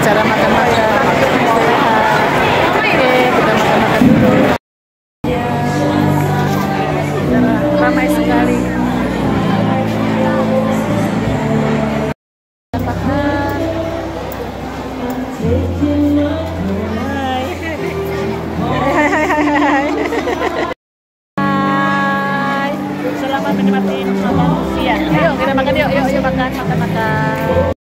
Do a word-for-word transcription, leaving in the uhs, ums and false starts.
acara makan-makan. Oke, kita makan-makan dulu. Ya, ramai sekali. Makan. Hai. Hai, hai, hai, hai. Hai. Selamat menikmati makan siang. Ayo kita makan yuk, yuk, yuk makan, makan, makan.